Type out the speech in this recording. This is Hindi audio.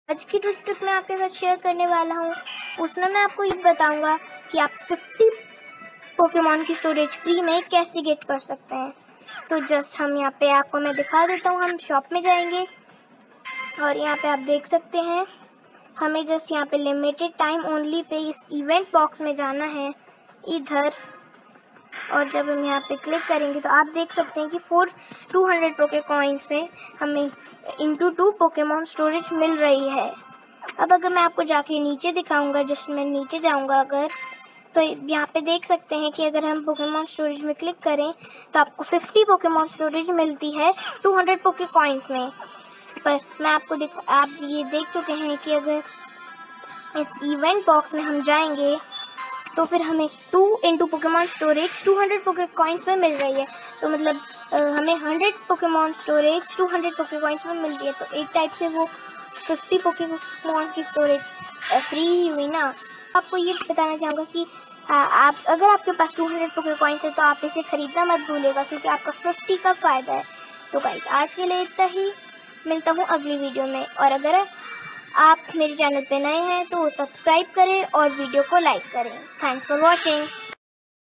आज की जो ट्रिक मैं आपके साथ शेयर करने वाला हूँ उसमें मैं आपको ये बताऊंगा कि आप 50 पोकेमॉन की स्टोरेज फ्री में कैसे गेट कर सकते हैं। तो जस्ट हम यहाँ पे आपको मैं दिखा देता हूँ। हम शॉप में जाएंगे और यहाँ पे आप देख सकते हैं हमें जस्ट यहाँ पे लिमिटेड टाइम ओनली पे इस इवेंट बॉक्स में जाना है इधर। और जब हम यहाँ पे क्लिक करेंगे तो आप देख सकते हैं कि 200 पोके कॉइन्स में हमें ×2 पोकेमॉन स्टोरेज मिल रही है। अब अगर मैं आपको जाके नीचे दिखाऊंगा, जस्ट मैं नीचे जाऊंगा अगर, तो यहाँ पे देख सकते हैं कि अगर हम पोकेमॉन स्टोरेज में क्लिक करें तो आपको 50 पोकेमॉन स्टोरेज मिलती है 200 पोके कॉइन्स में। पर मैं आपको आप ये देख चुके हैं कि अगर इस इवेंट बॉक्स में हम जाएंगे तो फिर हमें 2 पोकेमॉन स्टोरेज 200 पोके कॉइन्स में मिल रही है। तो मतलब हमें 100 पोकेमॉन स्टोरेज 200 पोके कॉइन्स में मिल रही है। तो एक टाइप से वो 50 पोकेमॉन की स्टोरेज फ्री हुई ना। आपको ये बताना चाहूँगा कि आप अगर आपके पास 200 पोके कॉइन्स है तो आप इसे ख़रीदना मत भूलिएगा, क्योंकि आपका 50 का फ़ायदा है। तो गाइस आज के लिए इतना ही, मिलता हूँ अगली वीडियो में। और अगर आप मेरे चैनल पे नए हैं तो सब्सक्राइब करें और वीडियो को लाइक करें। Thanks for watching.